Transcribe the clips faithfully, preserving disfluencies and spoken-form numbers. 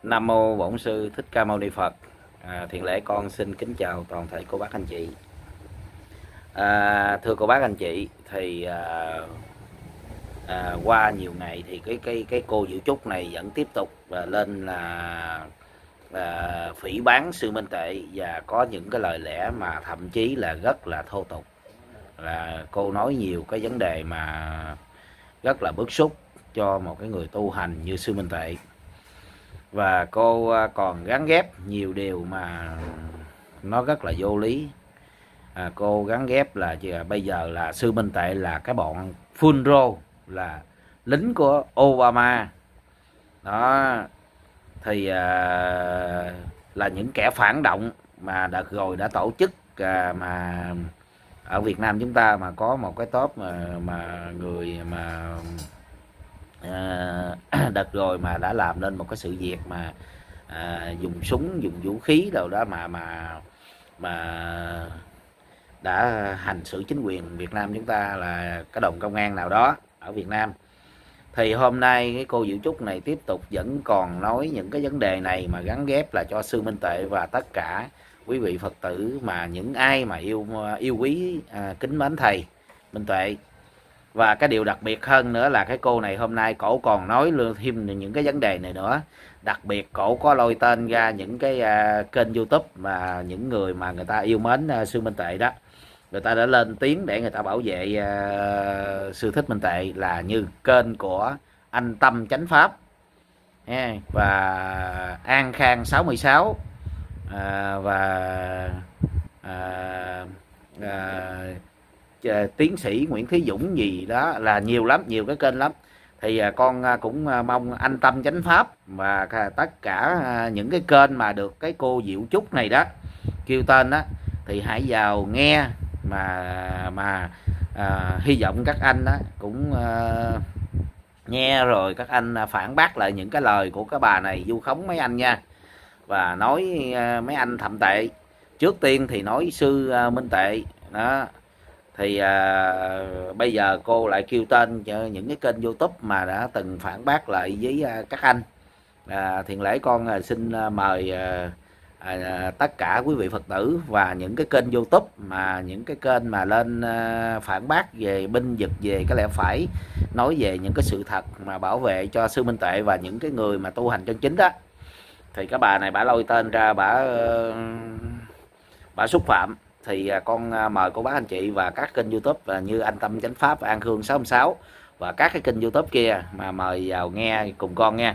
Nam mô Bổn Sư Thích Ca Mâu Ni Phật. À, Thiện Lễ con xin kính chào toàn thể cô bác anh chị. À, thưa cô bác anh chị, thì à, à, qua nhiều ngày thì cái cái cái cô Diệu Trúc này vẫn tiếp tục và lên là à, phỉ báng Sư Minh Tuệ, và có những cái lời lẽ mà thậm chí là rất là thô tục. Là cô nói nhiều cái vấn đề mà rất là bức xúc cho một cái người tu hành như Sư Minh Tuệ. Và cô còn gắn ghép nhiều điều mà nó rất là vô lý. À, cô gắn ghép là bây giờ là Sư Minh Tuệ là cái bọn Phunro, là lính của Obama đó, thì à, là những kẻ phản động mà đợt rồi đã tổ chức à, mà ở Việt Nam chúng ta mà có một cái top mà, mà người mà à, đợt rồi mà đã làm nên một cái sự việc mà à, dùng súng dùng vũ khí đâu đó mà mà mà đã hành xử chính quyền Việt Nam chúng ta, là cái đồng công an nào đó ở Việt Nam. Thì hôm nay cái cô Diệu Trúc này tiếp tục vẫn còn nói những cái vấn đề này mà gắn ghép là cho Sư Minh Tuệ và tất cả quý vị Phật tử mà những ai mà yêu yêu quý à, kính mến thầy Minh Tuệ. Và cái điều đặc biệt hơn nữa là cái cô này hôm nay cổ còn nói thêm những cái vấn đề này nữa. Đặc biệt cổ có lôi tên ra những cái uh, kênh YouTube mà những người mà người ta yêu mến uh, Sư Minh Tuệ đó, người ta đã lên tiếng để người ta bảo vệ uh, Sư Thích Minh Tuệ, là như kênh của anh Tâm Chánh Pháp ha, và An Khang sáu mươi sáu uh, và uh, uh, tiến sĩ Nguyễn Thí Dũng gì đó, là nhiều lắm, nhiều cái kênh lắm. Thì con cũng mong anh Tâm Chánh Pháp và tất cả những cái kênh mà được cái cô Diệu Trúc này đó kêu tên đó, thì hãy vào nghe mà mà à, hy vọng các anh đó cũng à, nghe rồi các anh phản bác lại những cái lời của cái bà này vu khống mấy anh nha, và nói à, mấy anh thậm tệ. Trước tiên thì nói Sư à, Minh Tuệ đó, thì à, bây giờ cô lại kêu tên cho những cái kênh YouTube mà đã từng phản bác lại với à, các anh. à, Thiện Lễ con à, xin à, mời à, à, tất cả quý vị Phật tử và những cái kênh YouTube mà những cái kênh mà lên à, phản bác về binh vực, về cái lẽ phải, nói về những cái sự thật mà bảo vệ cho Sư Minh Tuệ và những cái người mà tu hành chân chính đó, thì cái bà này bả lôi tên ra, bả bả xúc phạm. Thì con mời cô bác anh chị và các kênh YouTube như anh Tâm Chánh Pháp, An Khương sáu sáu và các cái kênh YouTube kia mà mời vào nghe cùng con nha.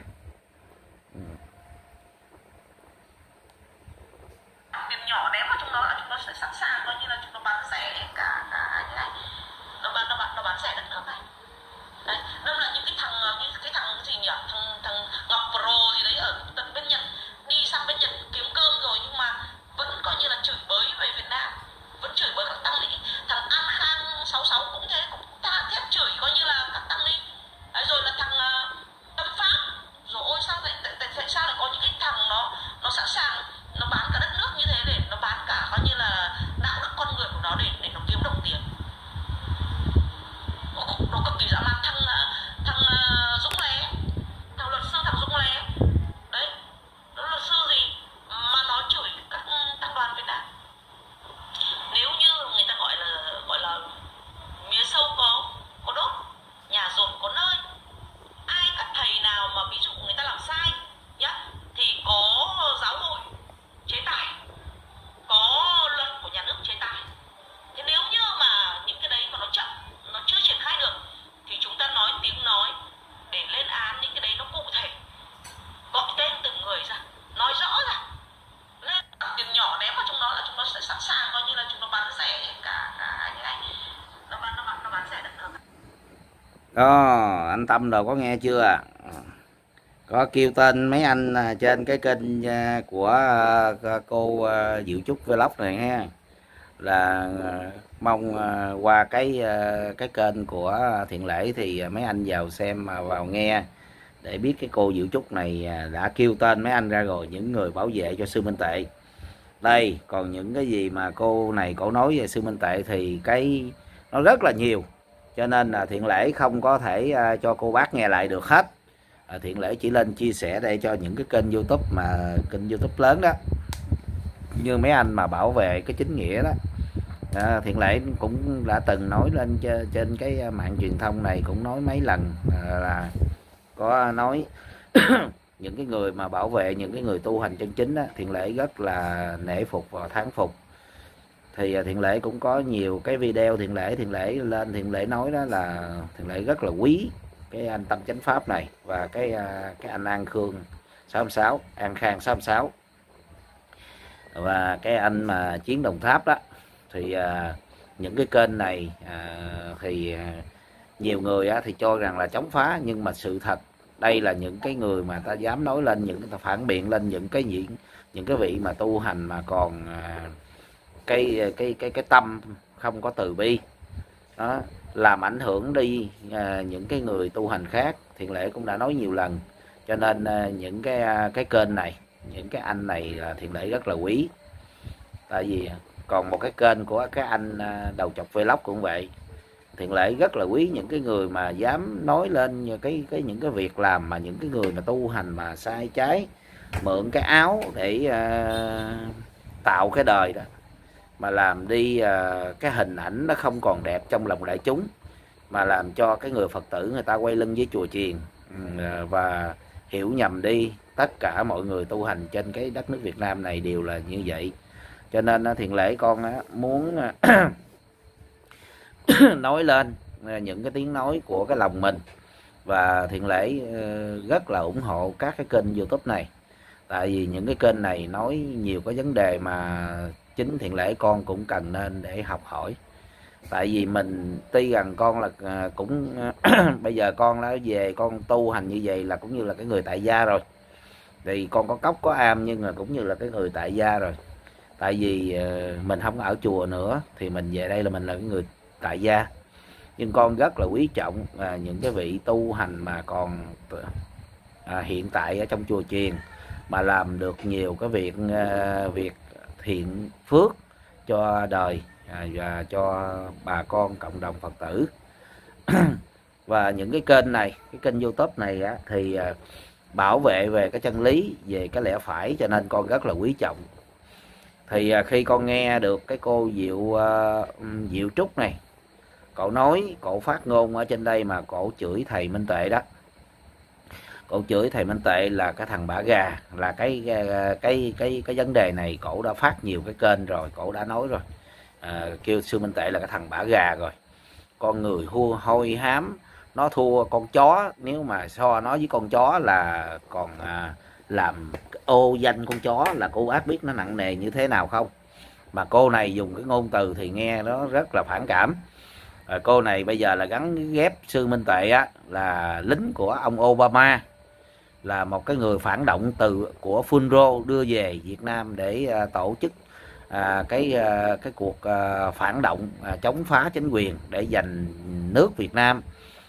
Tiền nhỏ ném vào trong đó là chúng nó sẽ sẵn sàng coi như là chúng nó bán rẻ cả cả như này, nó bán nó bán nó bán rẻ đất nước này. Đấy, đâu là những cái thằng như cái thằng gì nhỉ, thằng thằng Ngọc Pro gì đấy ở tận bên Nhật, đi sang bên Nhật kiếm cơm rồi nhưng mà vẫn coi như là chửi bới về Việt Nam, vẫn chửi bới các tăng ni. Thằng An Khang sáu sáu cũng thế, cũng ta thét chửi coi như là các tăng ni. Đấy, rồi là thằng uh, Tâm Pháp, rồi ôi sao tại, tại, tại, tại sao lại có những cái thằng nó nó sẵn sàng nó bán cả đất nước như thế, để nó bán cả coi như là đạo đức con người của nó để để nó kiếm đồng tiền. Nó, nó cực kỳ dã man. Thằng thằng uh, Dũng Lé, thằng luật sư thằng Dũng Lé đấy, nó luật sư gì mà nó chửi các tăng đoàn Việt Nam. Nếu như người ta gọi là gọi là mía sâu có có đốt, nhà dồn có nơi, ai các thầy nào mà ví dụ người ta làm sai nhá, thì có giáo hội chế tài, có luật của nhà nước chế tài. Thế nếu như mà những cái đấy mà nó chậm, nó chưa triển khai được, thì chúng ta nói tiếng nói để lên án những cái đấy nó cụ thể, gọi tên từng người ra, nói rõ ra. Nên tiền nhỏ ném vào trong đó là chúng nó sẽ sẵn sàng coi như là chúng nó bán rẻ cả cả như này, nó bán nó bán nó bán rẻ đất nước. Đó, anh Tâm rồi có nghe chưa? Có kêu tên mấy anh trên cái kênh của cô Diệu Trúc Vlog này ha, là mong qua cái cái kênh của Thiện Lễ thì mấy anh vào xem, vào nghe để biết cái cô Diệu Trúc này đã kêu tên mấy anh ra rồi, những người bảo vệ cho Sư Minh Tuệ. Đây, còn những cái gì mà cô này cổ nói về Sư Minh Tuệ thì cái nó rất là nhiều, cho nên là Thiện Lễ không có thể cho cô bác nghe lại được hết. à, Thiện Lễ chỉ lên chia sẻ đây cho những cái kênh YouTube mà kênh YouTube lớn đó, như mấy anh mà bảo vệ cái chính nghĩa đó. À, Thiện Lễ cũng đã từng nói lên trên cái mạng truyền thông này, cũng nói mấy lần à, là có nói những cái người mà bảo vệ những cái người tu hành chân chính đó, Thiện Lễ rất là nể phục và thán phục. Thì Thiện Lễ cũng có nhiều cái video Thiện Lễ Thiện Lễ lên Thiện Lễ nói đó là Thiện Lễ rất là quý cái anh Tâm Chánh Pháp này và cái cái anh An Khương sáu sáu, An Khang sáu sáu, và cái anh mà Chiến Đồng Tháp đó. Thì à, những cái kênh này à, thì à, nhiều người á, thì cho rằng là chống phá, nhưng mà sự thật đây là những cái người mà ta dám nói lên, những cái ta phản biện lên những cái những những cái vị mà tu hành mà còn à, cái cái cái cái tâm không có từ bi đó, làm ảnh hưởng đi à, những cái người tu hành khác. Thiện Lễ cũng đã nói nhiều lần, cho nên à, những cái à, cái kênh này, những cái anh này là Thiện Lễ rất là quý. Tại vì còn một cái kênh của cái anh à, Đầu Chọc Vlog cũng vậy, Thiện Lễ rất là quý những cái người mà dám nói lên cái cái những cái việc làm mà những cái người mà tu hành mà sai trái, mượn cái áo để uh, tạo cái đời đó, mà làm đi uh, cái hình ảnh nó không còn đẹp trong lòng đại chúng, mà làm cho cái người Phật tử người ta quay lưng với chùa chiền uh, và hiểu nhầm đi tất cả mọi người tu hành trên cái đất nước Việt Nam này đều là như vậy. Cho nên uh, Thiện Lễ con uh, muốn uh, nói lên những cái tiếng nói của cái lòng mình, và Thiện Lễ rất là ủng hộ các cái kênh YouTube này. Tại vì những cái kênh này nói nhiều cái vấn đề mà chính Thiện Lễ con cũng cần nên để học hỏi. Tại vì mình tuy rằng con là cũng bây giờ con đã về con tu hành như vậy là cũng như là cái người tại gia rồi, thì con có cốc có am nhưng mà cũng như là cái người tại gia rồi. Tại vì mình không ở chùa nữa thì mình về đây là mình là cái người tại gia. Nhưng con rất là quý trọng à, những cái vị tu hành mà còn à, hiện tại ở trong chùa chiền mà làm được nhiều cái việc à, việc thiện phước cho đời à, và cho bà con cộng đồng Phật tử. Và những cái kênh này, cái kênh YouTube này á, thì à, bảo vệ về cái chân lý, về cái lẽ phải, cho nên con rất là quý trọng. Thì à, khi con nghe được cái cô Diệu à, Diệu Trúc này, cậu nói, cậu phát ngôn ở trên đây mà cậu chửi thầy Minh Tuệ đó, cậu chửi thầy Minh Tuệ là cái thằng bả gà, là cái cái cái cái, cái vấn đề này cậu đã phát nhiều cái kênh rồi, cậu đã nói rồi, à, kêu sư Minh Tuệ là cái thằng bả gà rồi, con người hua hôi hám, nó thua con chó. Nếu mà so nó với con chó là còn à, làm ô danh con chó, là cô bác biết nó nặng nề như thế nào không? Mà cô này dùng cái ngôn từ thì nghe nó rất là phản cảm. À, cô này bây giờ là gắn ghép sư Minh Tuệ á, là lính của ông Obama, là một cái người phản động từ của Phunro đưa về Việt Nam để à, tổ chức à, cái à, cái cuộc à, phản động à, chống phá chính quyền để giành nước Việt Nam.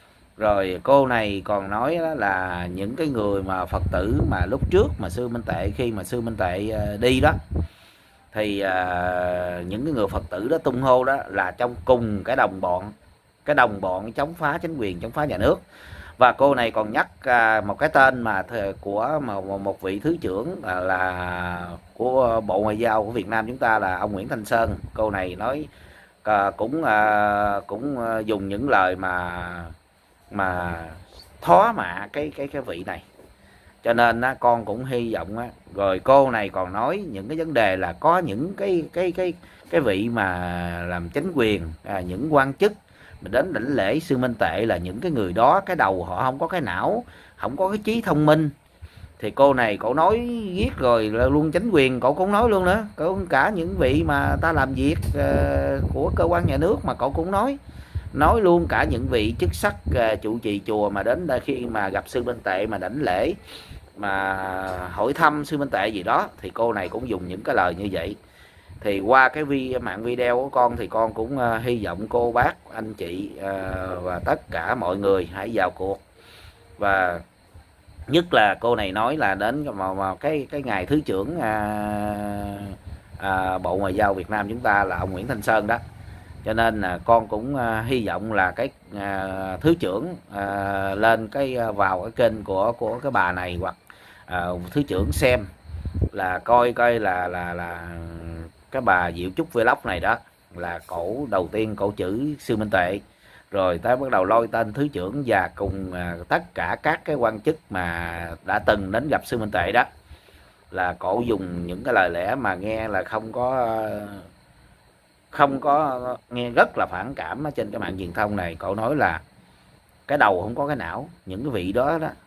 Rồi cô này còn nói đó là những cái người mà Phật tử mà lúc trước mà sư Minh Tuệ, khi mà sư Minh Tuệ à, đi đó, thì à, những cái người Phật tử đó tung hô đó là trong cùng cái đồng bọn, cái đồng bọn chống phá chính quyền, chống phá nhà nước. Và cô này còn nhắc à, một cái tên mà của một, một vị thứ trưởng à, là của Bộ Ngoại giao của Việt Nam chúng ta, là ông Nguyễn Thanh Sơn. Cô này nói à, cũng à, cũng dùng những lời mà mà thó mạ cái cái cái vị này. Cho nên á, con cũng hy vọng á, rồi cô này còn nói những cái vấn đề là có những cái cái cái cái vị mà làm chính quyền à, những quan chức mà đến đảnh lễ sư Minh Tuệ là những cái người đó cái đầu họ không có cái não, không có cái trí thông minh. Thì cô này cậu nói viết rồi luôn chính quyền cậu cũng nói luôn nữa, cậu cả những vị mà ta làm việc uh, của cơ quan nhà nước mà cậu cũng nói nói luôn cả những vị chức sắc uh, trụ trì chùa mà đến đây khi mà gặp sư Minh Tuệ mà đảnh lễ mà hỏi thăm sư Minh Tuệ gì đó, thì cô này cũng dùng những cái lời như vậy. Thì qua cái vi, mạng video của con thì con cũng uh, hy vọng cô bác, anh chị uh, và tất cả mọi người hãy vào cuộc. Và nhất là cô này nói là đến vào, vào cái cái ngày thứ trưởng uh, uh, Bộ Ngoại giao Việt Nam chúng ta là ông Nguyễn Thanh Sơn đó. Cho nên là con cũng uh, hy vọng là cái uh, thứ trưởng uh, lên cái uh, vào cái kênh của của cái bà này, hoặc uh, thứ trưởng xem là coi coi là là là cái bà Diệu Trúc Vlog này đó là cổ đầu tiên cổ chửi Sư Minh Tuệ, rồi tới bắt đầu lôi tên thứ trưởng và cùng uh, tất cả các cái quan chức mà đã từng đến gặp Sư Minh Tuệ đó, là cổ dùng những cái lời lẽ mà nghe là không có không có nghe rất là phản cảm ở trên cái mạng truyền thông này. Cổ nói là cái đầu không có cái não, những cái vị đó đó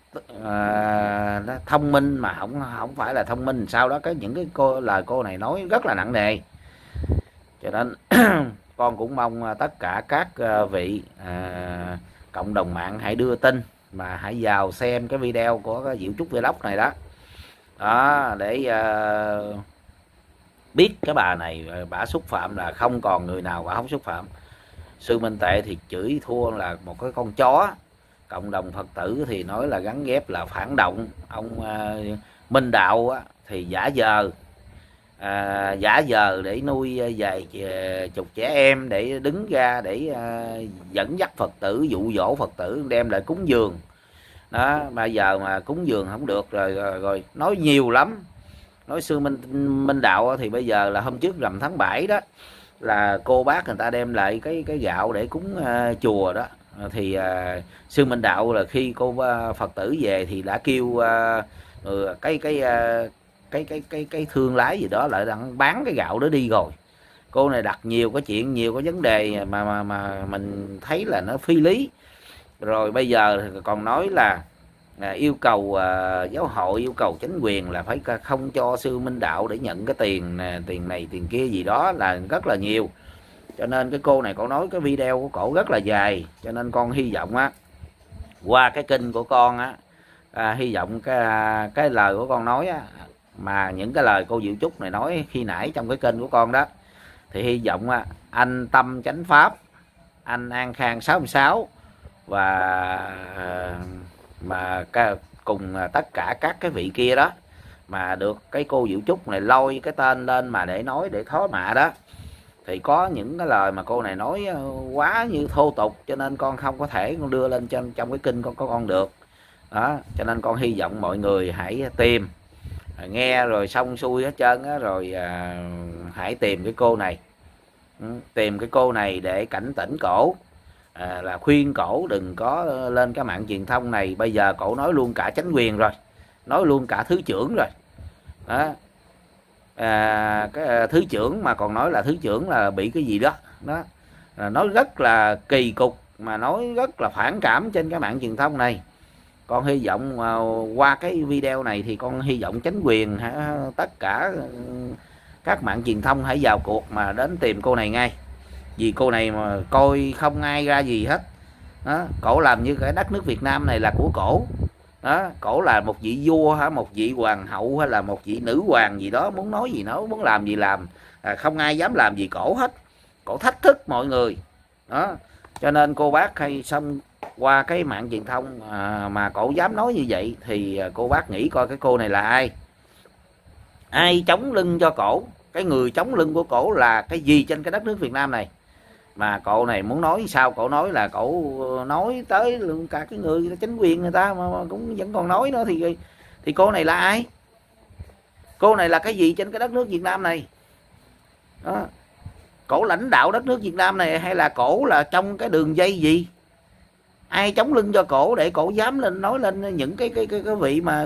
à, nó thông minh mà không không phải là thông minh. Sau đó cái những cái cô lời cô này nói rất là nặng nề. Cho nên con cũng mong tất cả các vị à, cộng đồng mạng hãy đưa tin mà hãy vào xem cái video của cái Diệu Trúc Vlog này đó, đó để uh, biết cái bà này bả xúc phạm là không còn người nào bả không xúc phạm. Sư Minh Tuệ thì chửi thua là một cái con chó, cộng đồng Phật tử thì nói là gắn ghép là phản động. Ông uh, Minh Đạo á, thì giả giờ à, giả giờ để nuôi vài chục trẻ em để đứng ra để uh, dẫn dắt Phật tử, dụ dỗ Phật tử đem lại cúng dường đó. Bây giờ mà cúng dường không được rồi, rồi, rồi nói nhiều lắm. Nói Sư Minh Minh Đạo thì bây giờ là hôm trước rằm tháng bảy đó là cô bác người ta đem lại cái cái gạo để cúng uh, chùa đó, thì uh, Sư Minh Đạo là khi cô uh, Phật tử về thì đã kêu uh, uh, cái cái uh, cái cái cái cái thương lái gì đó lại đang bán cái gạo đó đi rồi. Cô này đặt nhiều cái chuyện, nhiều cái vấn đề mà mà mà mình thấy là nó phi lý. Rồi bây giờ còn nói là à, yêu cầu à, giáo hội, yêu cầu chính quyền là phải không cho Sư Minh Đạo để nhận cái tiền à, tiền này tiền kia gì đó là rất là nhiều. Cho nên cái cô này cổ nói cái video của cổ rất là dài, cho nên con hy vọng á qua cái kênh của con á à, hy vọng cái cái lời của con nói á, mà những cái lời cô Diệu Trúc này nói khi nãy trong cái kênh của con đó, thì hy vọng á anh Tâm Chánh Pháp, anh An Khang sáu sáu và mà cùng tất cả các cái vị kia đó mà được cái cô Diệu Trúc này lôi cái tên lên mà để nói để thó mạ đó, thì có những cái lời mà cô này nói quá như thô tục, cho nên con không có thể con đưa lên trong trong cái kênh con có con được đó. Cho nên con hy vọng mọi người hãy tìm nghe rồi xong xuôi hết trơn á, rồi à, hãy tìm cái cô này, tìm cái cô này để cảnh tỉnh cổ. À, là khuyên cổ đừng có lên cái mạng truyền thông này. Bây giờ cổ nói luôn cả chính quyền rồi, nói luôn cả thứ trưởng rồi đó. À, cái thứ trưởng mà còn nói là thứ trưởng là bị cái gì đó đó, à, nói rất là kỳ cục, mà nói rất là phản cảm trên cái mạng truyền thông này. Con hy vọng uh, qua cái video này thì con hy vọng chính quyền hả, tất cả các mạng truyền thông hãy vào cuộc mà đến tìm cô này ngay. Vì cô này mà coi không ai ra gì hết đó. Cổ làm như cái đất nước Việt Nam này là của cổ đó. Cổ là một vị vua hả, một vị hoàng hậu hay là một vị nữ hoàng gì đó, muốn nói gì nói, muốn làm gì làm, à, không ai dám làm gì cổ hết. Cổ thách thức mọi người đó. Cho nên cô bác hay xong qua cái mạng truyền thông à, mà cổ dám nói như vậy thì cô bác nghĩ coi cái cô này là ai, ai chống lưng cho cổ, cái người chống lưng của cổ là cái gì trên cái đất nước Việt Nam này. Mà cậu này muốn nói sao, cậu nói là cậu nói tới luôn cả cái người chính quyền người ta mà, mà cũng vẫn còn nói nữa, thì thì cô này là ai, cô này là cái gì trên cái đất nước Việt Nam này đó. Cổ lãnh đạo đất nước Việt Nam này hay là cổ là trong cái đường dây gì, ai chống lưng cho cổ để cổ dám lên nói lên những cái cái cái, cái vị mà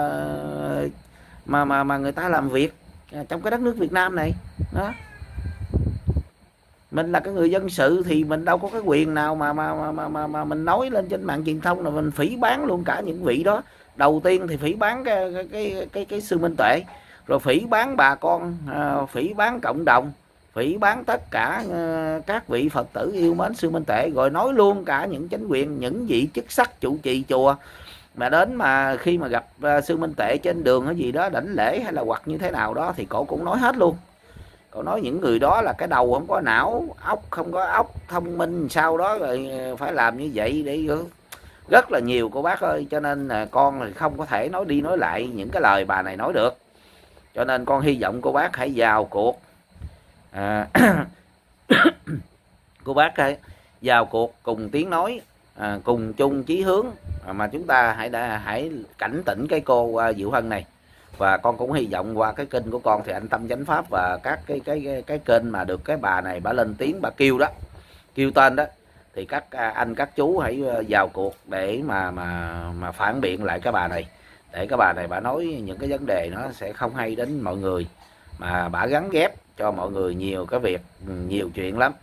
mà mà mà người ta làm việc trong cái đất nước Việt Nam này đó. Mình là cái người dân sự thì mình đâu có cái quyền nào mà mà mà mà, mà, mà mình nói lên trên mạng truyền thông là mình phỉ báng luôn cả những vị đó. Đầu tiên thì phỉ báng cái cái cái cái, cái Sư Minh Tuệ, rồi phỉ báng bà con, à, phỉ báng cộng đồng, phỉ báng tất cả à, các vị Phật tử yêu mến Sư Minh Tuệ, rồi nói luôn cả những chính quyền, những vị chức sắc trụ trì chùa mà đến mà khi mà gặp uh, Sư Minh Tuệ trên đường hay gì đó đảnh lễ hay là hoặc như thế nào đó thì cổ cũng nói hết luôn. Cậu nói những người đó là cái đầu không có não, óc không có óc, thông minh sau đó rồi phải làm như vậy để rất là nhiều cô bác ơi. Cho nên là con thì không có thể nói đi nói lại những cái lời bà này nói được. Cho nên con hy vọng cô bác hãy vào cuộc à, cô bác ấy vào cuộc cùng tiếng nói, à, cùng chung chí hướng, à, mà chúng ta hãy đã hãy cảnh tỉnh cái cô à, Diệu Hân này. Và con cũng hy vọng qua cái kênh của con thì anh Tâm Chánh Pháp và các cái cái cái, cái kênh mà được cái bà này bà lên tiếng bà kêu đó, kêu tên đó, thì các anh các chú hãy vào cuộc để mà mà mà phản biện lại cái bà này, để cái bà này bà nói những cái vấn đề nó sẽ không hay đến mọi người, mà bà gắn ghép cho mọi người nhiều cái việc, nhiều chuyện lắm.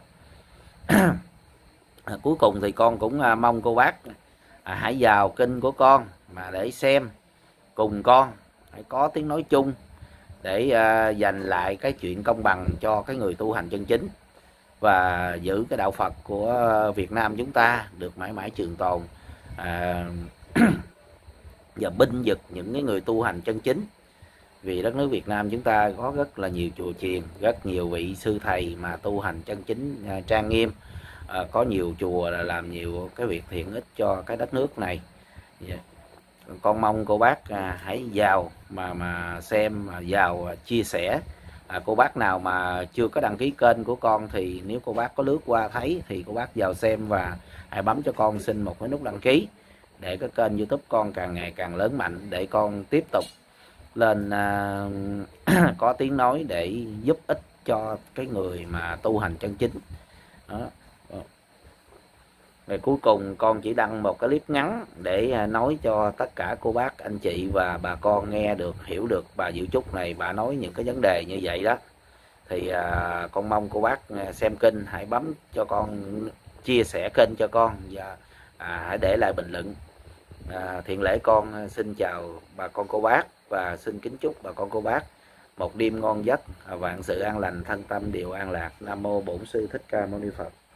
Cuối cùng thì con cũng mong cô bác à, hãy vào kênh của con mà để xem cùng con, hãy có tiếng nói chung để à, giành lại cái chuyện công bằng cho cái người tu hành chân chính, và giữ cái đạo Phật của Việt Nam chúng ta được mãi mãi trường tồn, à, và binh vực những cái người tu hành chân chính. Vì đất nước Việt Nam chúng ta có rất là nhiều chùa chiền, rất nhiều vị sư thầy mà tu hành chân chính à, trang nghiêm, à, có nhiều chùa là làm nhiều cái việc thiện ích cho cái đất nước này. Yeah. Con mong cô bác à, hãy vào mà mà xem, mà vào chia sẻ. À, cô bác nào mà chưa có đăng ký kênh của con thì nếu cô bác có lướt qua thấy thì cô bác vào xem và hãy bấm cho con xin một cái nút đăng ký để cái kênh YouTube con càng ngày càng lớn mạnh, để con tiếp tục lên à, có tiếng nói để giúp ích cho cái người mà tu hành chân chính đó. Rồi cuối cùng con chỉ đăng một cái clip ngắn để nói cho tất cả cô bác anh chị và bà con nghe được, hiểu được bà Diệu Trúc này bà nói những cái vấn đề như vậy đó. Thì à, con mong cô bác xem kênh hãy bấm cho con, chia sẻ kênh cho con và à, hãy để lại bình luận. À, Thiện Lễ con xin chào bà con cô bác và xin kính chúc bà con cô bác một đêm ngon giấc, vạn sự an lành, thân tâm đều an lạc. Nam mô Bổn Sư Thích Ca Mâu Ni Phật.